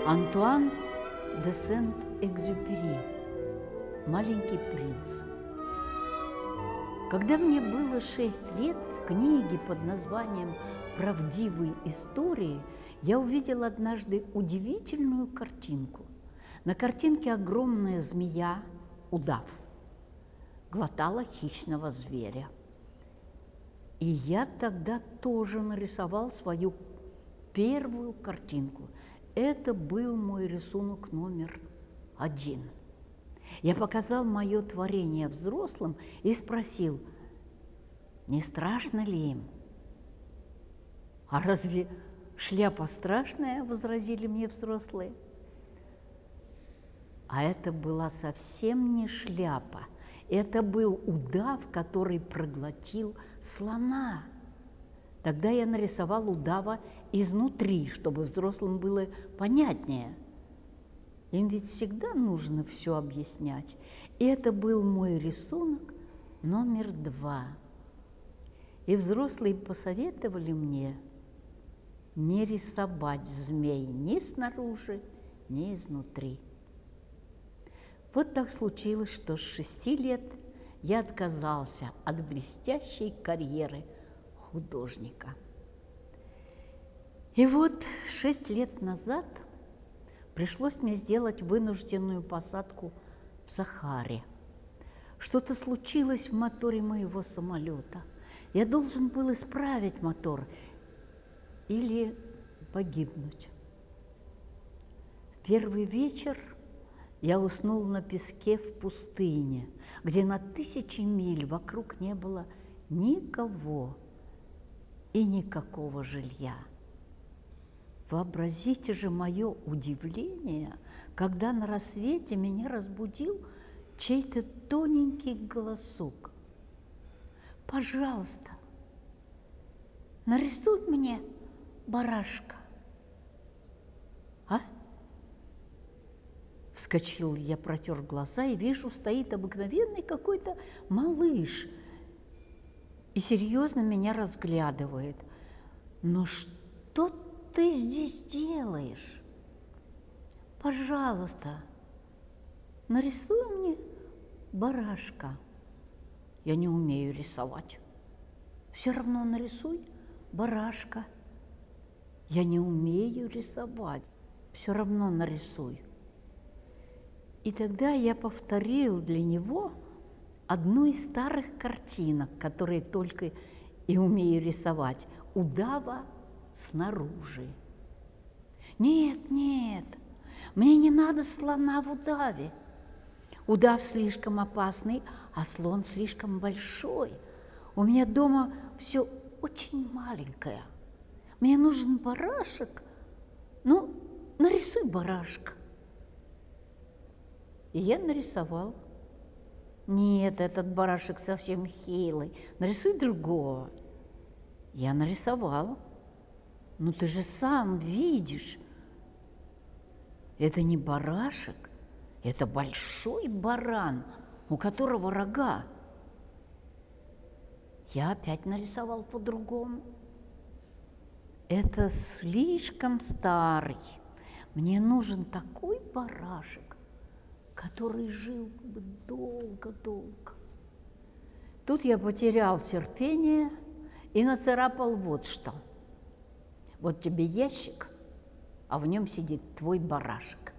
Антуан де Сент-Экзюпери «Маленький принц». Когда мне было 6 лет, в книге под названием «Правдивые истории» я увидела однажды удивительную картинку. На картинке огромная змея, удав, глотала хищного зверя. И я тогда тоже нарисовал свою первую картинку. Это был мой рисунок номер 1. Я показал мое творение взрослым и спросил, не страшно ли им? «А разве шляпа страшная?» – возразили мне взрослые. А это была совсем не шляпа. Это был удав, который проглотил слона. Тогда я нарисовал удава изнутри, чтобы взрослым было понятнее. Им ведь всегда нужно все объяснять. И это был мой рисунок номер 2. И взрослые посоветовали мне не рисовать змей ни снаружи, ни изнутри. Вот так случилось, что с 6 лет я отказался от блестящей карьеры художника. И вот 6 лет назад пришлось мне сделать вынужденную посадку в Сахаре. Что-то случилось в моторе моего самолета. Я должен был исправить мотор или погибнуть. В первый вечер я уснул на песке в пустыне, где на 1000 миль вокруг не было никого и никакого жилья. Вообразите же мое удивление, когда на рассвете меня разбудил чей-то тоненький голосок. «Пожалуйста, нарисуй мне барашка». «А?» Вскочил я, протер глаза и вижу, стоит обыкновенный какой-то малыш и серьезно меня разглядывает. «Но что ты здесь делаешь? Пожалуйста, нарисуй мне барашка». «Я не умею рисовать». «Все равно нарисуй барашка». «Я не умею рисовать». «Все равно нарисуй». И тогда я повторил для него одну из старых картинок, которые только и умею рисовать, удава снаружи. «Нет, нет, мне не надо слона в удаве. Удав слишком опасный, а слон слишком большой. У меня дома все очень маленькое. Мне нужен барашек. Ну, нарисуй барашка». И я нарисовал. «Нет, этот барашек совсем хилый, нарисуй другого». Я нарисовал. «Ну ты же сам видишь, это не барашек, это большой баран, у которого рога». Я опять нарисовал по-другому. «Это слишком старый, мне нужен такой барашек, который жил бы долго-долго». Тут я потерял терпение и нацарапал вот что. «Вот тебе ящик, а в нем сидит твой барашек».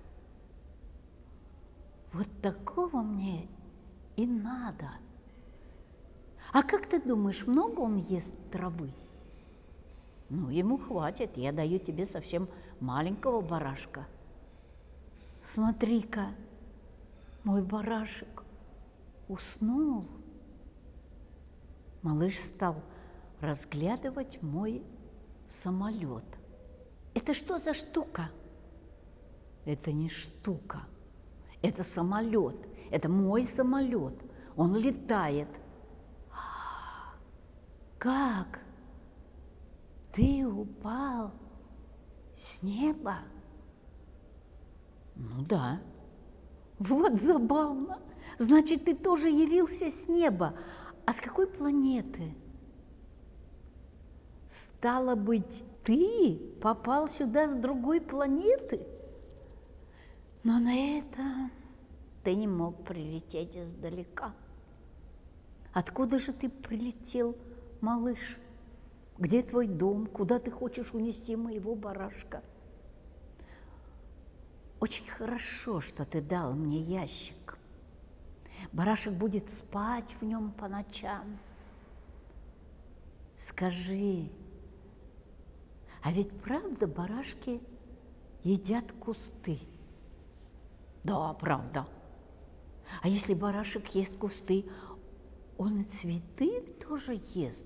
Вот такого мне и надо. А как ты думаешь, много он ест травы? Ну, ему хватит, я даю тебе совсем маленького барашка. Смотри-ка, мой барашек уснул. Малыш стал разглядывать мой самолет. «Это что за штука?» «Это не штука, это самолет, это мой самолет, он летает». «Как? Ты упал с неба?» «Ну да». «Вот забавно! Значит, ты тоже явился с неба. А с какой планеты?» «Стало быть, ты попал сюда с другой планеты?» Но на это ты не мог прилететь издалека. Откуда же ты прилетел, малыш? Где твой дом? Куда ты хочешь унести моего барашка? Очень хорошо, что ты дал мне ящик. Барашек будет спать в нем по ночам. Скажи, а ведь правда барашки едят кусты? Да, правда. А если барашек ест кусты, он и цветы тоже ест?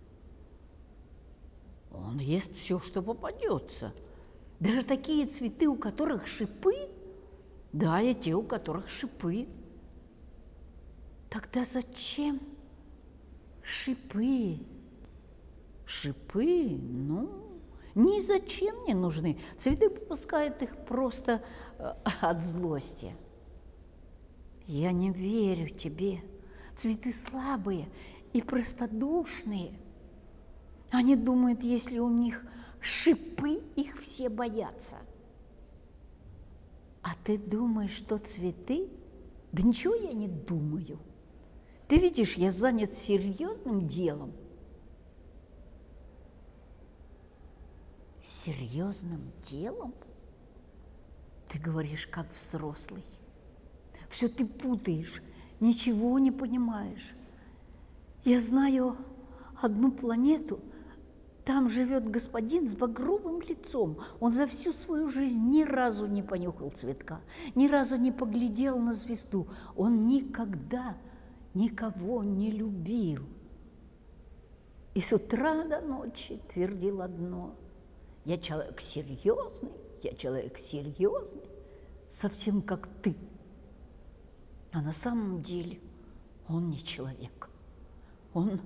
Он ест все, что попадется. Даже такие цветы, у которых шипы? Да, и те, у которых шипы. Тогда зачем шипы? Шипы, ни зачем не нужны. Цветы выпускают их просто от злости. Я не верю тебе. Цветы слабые и простодушные. Они думают, если у них шипы, их все боятся. А ты думаешь, что цветы? Да ничего я не думаю. Ты видишь, я занят серьезным делом. Серьезным делом? Ты говоришь, как взрослый. Все ты путаешь, ничего не понимаешь. Я знаю одну планету, там живет господин с багровым лицом. Он за всю свою жизнь ни разу не понюхал цветка, ни разу не поглядел на звезду. Он никогда никого не любил. И с утра до ночи твердил одно: я человек серьезный, совсем как ты. А на самом деле он не человек, он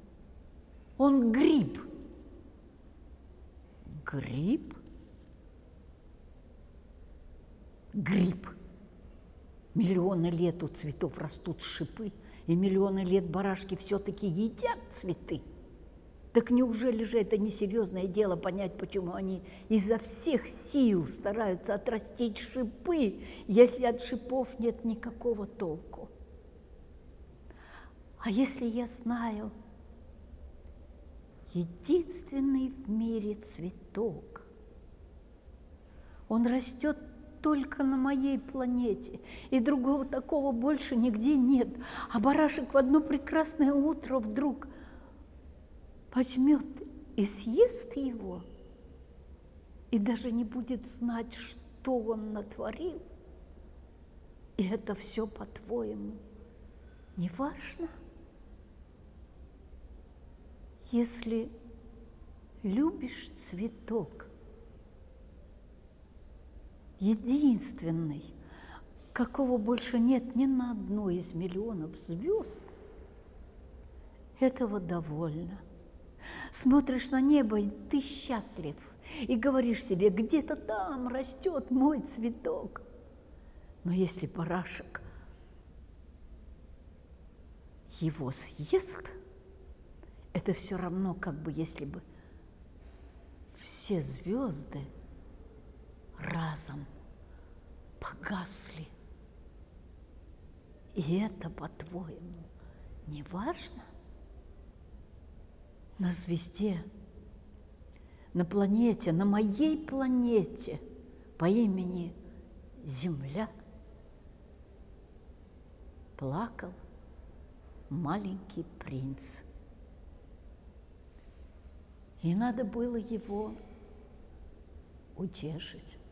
гриб. Гриб? Гриб. Миллионы лет у цветов растут шипы, и миллионы лет барашки все-таки едят цветы. Так неужели же это несерьезное дело понять, почему они изо всех сил стараются отрастить шипы, если от шипов нет никакого толку? А если я знаю единственный в мире цветок, он растет только на моей планете, и другого такого больше нигде нет, а барашек в одно прекрасное утро вдруг возьмет и съест его, и даже не будет знать, что он натворил. И это все, по-твоему, не важно? Если любишь цветок, единственный, какого больше нет ни на одной из миллионов звезд, этого довольно. Смотришь на небо, и ты счастлив, и говоришь себе: где-то там растет мой цветок. Но если барашек его съест, это все равно, как бы если бы все звезды разом погасли. И это, по-твоему, не важно? На звезде, на планете, на моей планете по имени Земля плакал маленький принц. И надо было его утешить.